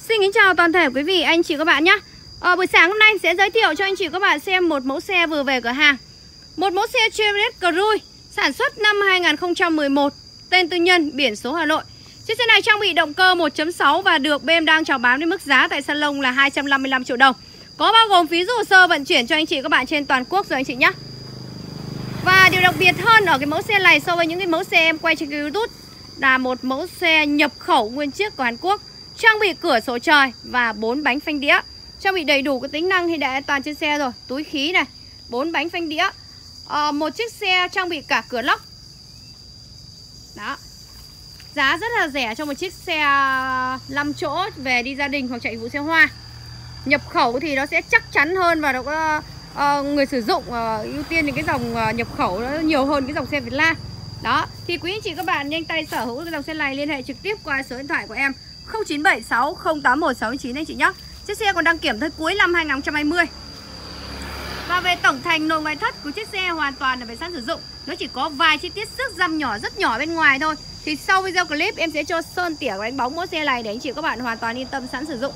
Xin kính chào toàn thể quý vị, anh chị các bạn nhé. Buổi sáng hôm nay sẽ giới thiệu cho anh chị các bạn xem một mẫu xe vừa về cửa hàng. Một mẫu xe Chevrolet Cruze sản xuất năm 2011, tên tư nhân, biển số Hà Nội. Chiếc xe này trang bị động cơ 1.6 và được bên đang chào bán với mức giá tại salon là 255 triệu đồng. Có bao gồm phí hồ sơ vận chuyển cho anh chị các bạn trên toàn quốc rồi anh chị nhé. Và điều đặc biệt hơn ở cái mẫu xe này so với những cái mẫu xe em quay trên YouTube là một mẫu xe nhập khẩu nguyên chiếc của Hàn Quốc, trang bị cửa sổ trời và 4 bánh phanh đĩa, trang bị đầy đủ cái tính năng hiện đại an toàn trên xe rồi, túi khí này, 4 bánh phanh đĩa, một chiếc xe trang bị cả cửa lóc. Đó, giá rất là rẻ cho một chiếc xe 5 chỗ về đi gia đình hoặc chạy vụ xe hoa. Nhập khẩu thì nó sẽ chắc chắn hơn và nó có người sử dụng ưu tiên những cái dòng nhập khẩu nó nhiều hơn cái dòng xe Việt Nam. Đó, thì quý anh chị các bạn nhanh tay sở hữu cái dòng xe này liên hệ trực tiếp qua số điện thoại của em 0976 081 699 anh chị nhé. Chiếc xe còn đăng kiểm tới cuối năm 2020. Và về tổng thành nội ngoại thất của chiếc xe hoàn toàn là về sẵn sử dụng. Nó chỉ có vài chi tiết xước răm nhỏ rất nhỏ bên ngoài thôi. Thì sau video clip em sẽ cho sơn tỉa và đánh bóng mẫu xe này để anh chị các bạn hoàn toàn yên tâm sẵn sử dụng.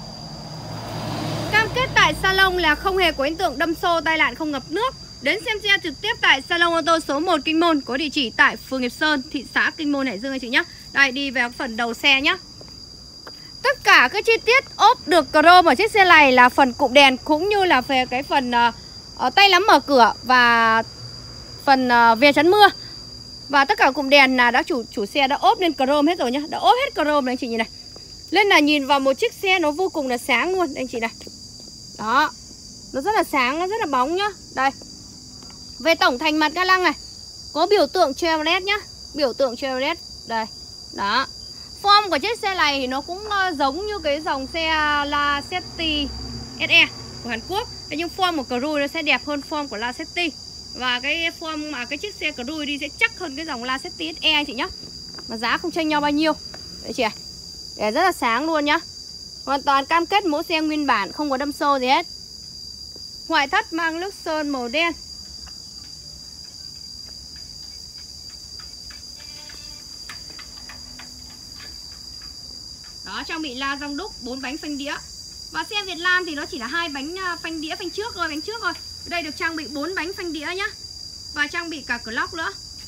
Cam kết tại salon là không hề có hiện tượng đâm xô, tai nạn, không ngập nước. Đến xem xe trực tiếp tại salon ô tô số 1 Kinh Môn, có địa chỉ tại phường Hiệp Sơn, thị xã Kinh Môn, Hải Dương anh chị nhé. Đây, đi về phần đầu xe nhé. Tất cả các chi tiết ốp được chrome ở chiếc xe này là phần cụm đèn cũng như là về cái phần tay nắm mở cửa và phần ve chắn mưa. Và tất cả cụm đèn là đã chủ xe đã ốp lên chrome hết rồi nhá, đã ốp hết chrome này anh chị nhìn này. Nên là nhìn vào một chiếc xe nó vô cùng là sáng luôn đây anh chị này. Đó, nó rất là sáng, nó rất là bóng nhá. Đây, về tổng thành mặt ga lăng này có biểu tượng Chevrolet nhá, biểu tượng Chevrolet đây. Đó, form của chiếc xe này thì nó cũng giống như cái dòng xe Lacetti SE của Hàn Quốc. Thế nhưng form của Cruze nó sẽ đẹp hơn form của Lacetti. Và cái form mà cái chiếc xe Cruze đi sẽ chắc hơn cái dòng Lacetti SE anh chị nhá. Mà giá không chênh nhau bao nhiêu. Đấy chị ạ. Để rất là sáng luôn nhá. Hoàn toàn cam kết mẫu xe nguyên bản, không có đâm xô gì hết. Ngoại thất mang nước sơn màu đen. Đó, trang bị la răng đúc, 4 bánh phanh đĩa. Và xe Việt Nam thì nó chỉ là 2 bánh phanh đĩa phanh trước thôi, Ở đây được trang bị 4 bánh phanh đĩa nhá. Và trang bị cả cửa lóc nữa.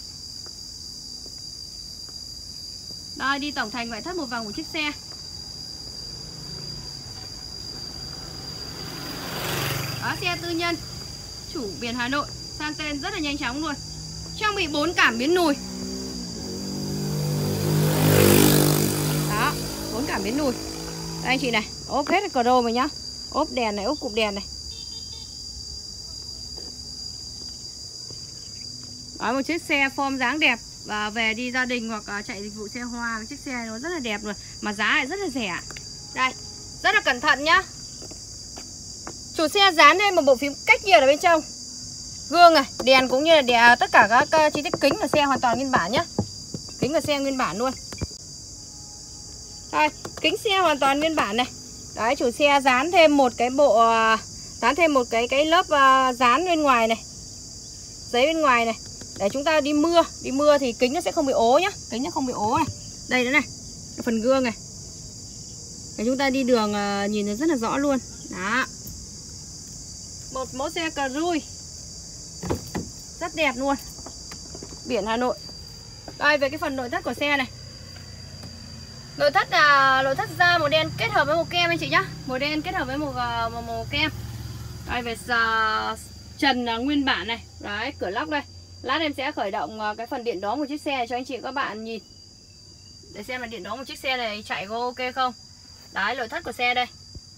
Đây, đi tổng thành ngoại thất một vòng của chiếc xe. Đó, xe tư nhân, chủ biển Hà Nội, sang tên rất là nhanh chóng luôn. Trang bị 4 cảm biến lùi. Đó, 4 cảm biến lùi. Đây anh chị này, ốp hết cờ rô rồi nhá. Ốp đèn này, ốp cụm đèn này. Đó, một chiếc xe form dáng đẹp. Và về đi gia đình hoặc chạy dịch vụ xe hoa, chiếc xe nó rất là đẹp rồi. Mà giá lại rất là rẻ. Đây, rất là cẩn thận nhá. Chủ xe dán lên một bộ phím cách nhiệt ở bên trong. Gương này, đèn cũng như là tất cả các chi tiết kính của xe hoàn toàn nguyên bản nhá. Kính của xe nguyên bản luôn. Đây, kính xe hoàn toàn nguyên bản này. Đấy, chủ xe dán thêm một cái bộ dán thêm một cái lớp dán bên ngoài này. Giấy bên ngoài này. Để chúng ta đi mưa thì kính nó sẽ không bị ố nhá. Kính nó không bị ố này. Đây nữa này, phần gương này. Để chúng ta đi đường nhìn nó rất là rõ luôn. Đó. Một mẫu xe Cruze rất đẹp luôn, biển Hà Nội. Đây, về cái phần nội thất của xe này. Nội thất là nội thất da màu đen kết hợp với màu kem anh chị nhá. Màu đen kết hợp với màu kem. Đây, về trần nguyên bản này. Đấy, cửa lóc đây. Lát em sẽ khởi động cái phần điện đóm của chiếc xe này cho anh chị các bạn nhìn. Để xem là điện đóm của chiếc xe này chạy có ok không. Đấy, nội thất của xe đây.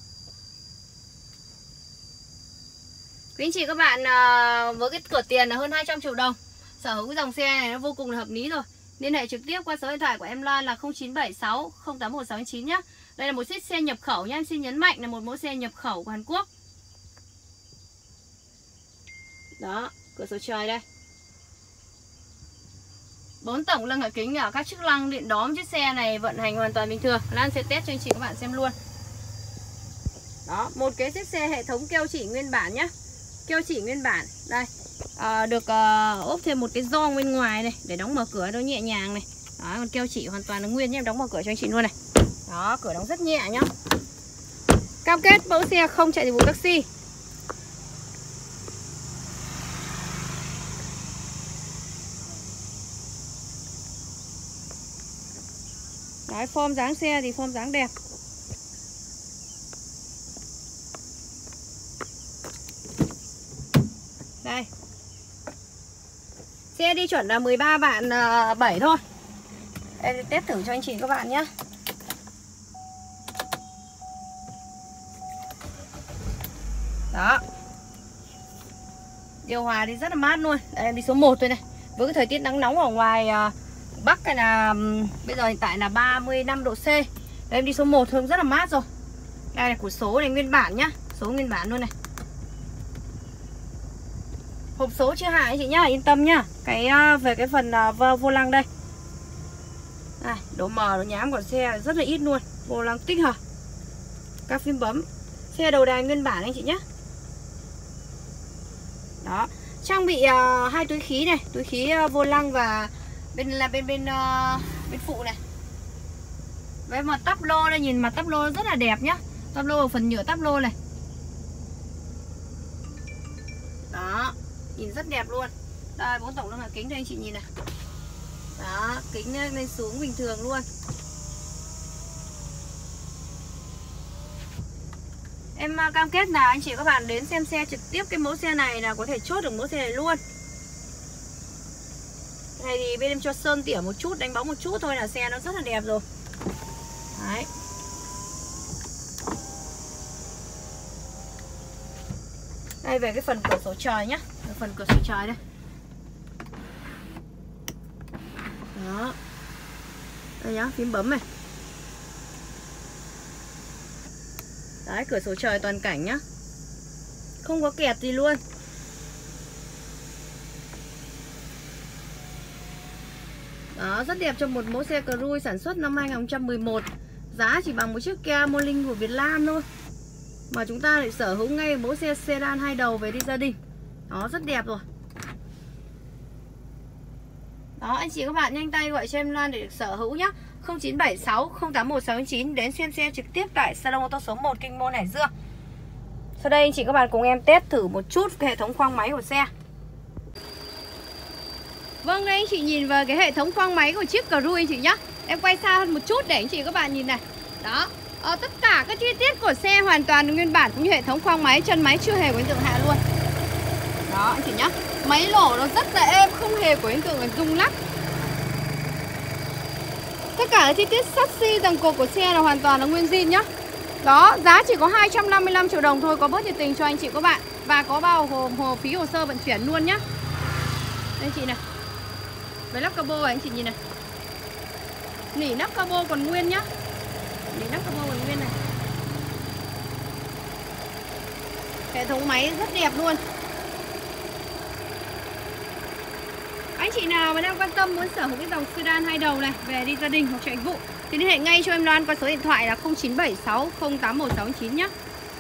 Quý anh chị các bạn với cái cửa tiền là hơn 200 triệu đồng, sở hữu cái dòng xe này nó vô cùng là hợp lý rồi. Liên hệ trực tiếp qua số điện thoại của em Loan là 0976 081 699 nhé. Đây là một chiếc xe nhập khẩu nhé, em xin nhấn mạnh là một mẫu xe nhập khẩu của Hàn Quốc. Đó, cửa sổ trời đây. 4 tổng lưng ở kính ở các chức năng điện đóm chiếc xe này vận hành hoàn toàn bình thường. Lan sẽ test cho anh chị các bạn xem luôn. Đó, một cái chiếc xe hệ thống keo chỉ nguyên bản nhé. Keo chỉ nguyên bản. Đây, được ốp thêm một cái gioăng bên ngoài này để đóng mở cửa nó nhẹ nhàng này. Đó, còn keo chỉ hoàn toàn là nguyên nhé, em đóng mở cửa cho anh chị luôn này. Đó, cửa đóng rất nhẹ nhá. Cam kết mẫu xe không chạy dịch vụ taxi. Đấy, form dáng xe thì form dáng đẹp. Đây. Xe đi chuẩn là 13 vạn 7 thôi. Em test thử cho anh chị các bạn nhé. Đó. Điều hòa thì rất là mát luôn. Đây, em đi số 1 thôi này. Với cái thời tiết nắng nóng ở ngoài Bắc này là bây giờ hiện tại là 35 độ C. Đây, em đi số 1 thôi rất là mát rồi. Đây là của số này nguyên bản nhá. Số nguyên bản luôn này. Hộp số chưa hại anh chị nhá, yên tâm nhá. Cái về cái phần vô lăng đây. Đây, độ mờ độ nhám của xe rất là ít luôn. Vô lăng tích hợp. Các phím bấm. Xe đầu đài nguyên bản anh chị nhá. Đó, trang bị 2 túi khí này, túi khí vô lăng và bên phụ này. Với mặt tắp lô đây, nhìn mặt tắp lô rất là đẹp nhá. Tắp lô ở phần nhựa tắp lô này. Đó, nhìn rất đẹp luôn. Đây, 4 tổng năng lượng kính đây anh chị nhìn này. Đó, kính lên xuống bình thường luôn. Em cam kết là anh chị các bạn đến xem xe trực tiếp cái mẫu xe này là có thể chốt được mẫu xe này luôn. Cái này thì bên em cho sơn tỉa một chút, đánh bóng một chút thôi là xe nó rất là đẹp rồi. Đấy. Đây về cái phần cửa sổ trời nhá. Phần cửa sổ trời đây. Đó. Đây nhá, phím bấm này. Đấy, cửa sổ trời toàn cảnh nhá. Không có kẹt gì luôn. Đó, rất đẹp cho một mẫu xe Cruze sản xuất năm 2011. Giá chỉ bằng một chiếc Kia Morning của Việt Nam thôi. Mà chúng ta lại sở hữu ngay mẫu xe sedan 2 đầu về đi gia đình. Đó, rất đẹp rồi. Đó, anh chị các bạn nhanh tay gọi cho em Loan để được sở hữu nhá. 0976 081699 đến xem xe trực tiếp tại Salon ô tô số 1 Kinh Môn Hải Dương. Sau đây anh chị các bạn cùng em test thử một chút cái hệ thống khoang máy của xe. Vâng, đây anh chị nhìn vào cái hệ thống khoang máy của chiếc Cruze anh chị nhá. Em quay xa hơn một chút để anh chị các bạn nhìn này. Đó, tất cả các chi tiết của xe hoàn toàn nguyên bản cũng như hệ thống khoang máy, chân máy chưa hề có hiện tượng hạ luôn. Đó anh chị nhá. Máy nổ nó rất là êm, không hề có hiện tượng rung lắc. Tất cả các chi tiết chassis tầng cột của xe là hoàn toàn là nguyên zin nhá. Đó, giá chỉ có 255 triệu đồng thôi, có bớt nhiệt tình cho anh chị các bạn. Và có bao gồm phí hồ sơ vận chuyển luôn nhá. Đây anh chị này. Với lắp cabo này anh chị nhìn này. Nỉ nắp cabo còn nguyên nhá. Nỉ nắp cabo còn nguyên này. Hệ thống máy rất đẹp luôn. Anh chị nào mà đang quan tâm muốn sở hữu cái dòng sedan 2 đầu này về đi gia đình hoặc chạy vụ thì liên hệ ngay cho em Loan qua số điện thoại là 0976 081699 nhé.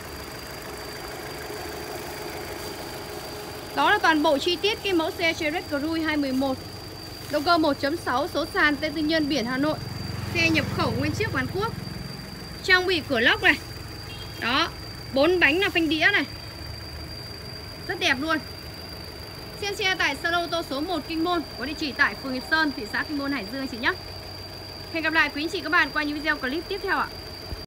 Đó là toàn bộ chi tiết cái mẫu xe Chevrolet Cruze 2011. Động cơ 1.6, số sàn tên tư nhân, biển Hà Nội. Xe nhập khẩu nguyên chiếc Hàn Quốc. Trang bị cửa lốc này. Đó, 4 bánh là phanh đĩa này. Rất đẹp luôn. Xem xe tại Salon ô tô số 1 Kinh Môn, có địa chỉ tại phường Hiệp Sơn, thị xã Kinh Môn, Hải Dương chị nhé. Hẹn gặp lại quý anh chị các bạn qua những video clip tiếp theo ạ.